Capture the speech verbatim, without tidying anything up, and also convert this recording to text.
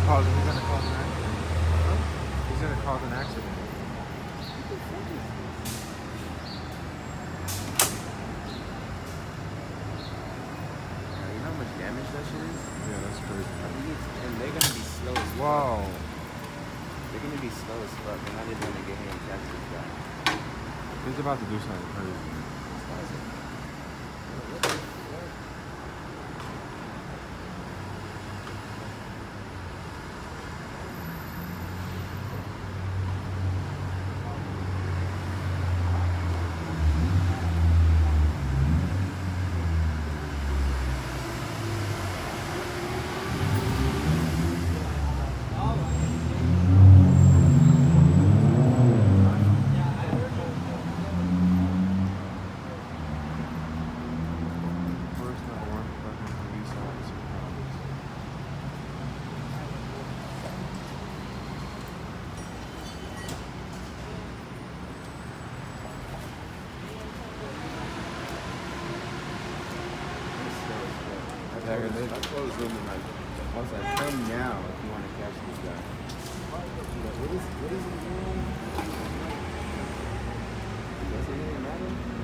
cause he's gonna cause an accident. Huh? He's gonna cause an accident. Yeah, you know how much damage that shit is? Yeah, that's crazy. And they're gonna be slow as fuck. Wow. They're gonna be slow as fuck. They're not even gonna get here and catch this guy. He's about to do something crazy. I close room in like, once I come now if you want to catch this guy. What is, what is it doing? Does it even matter?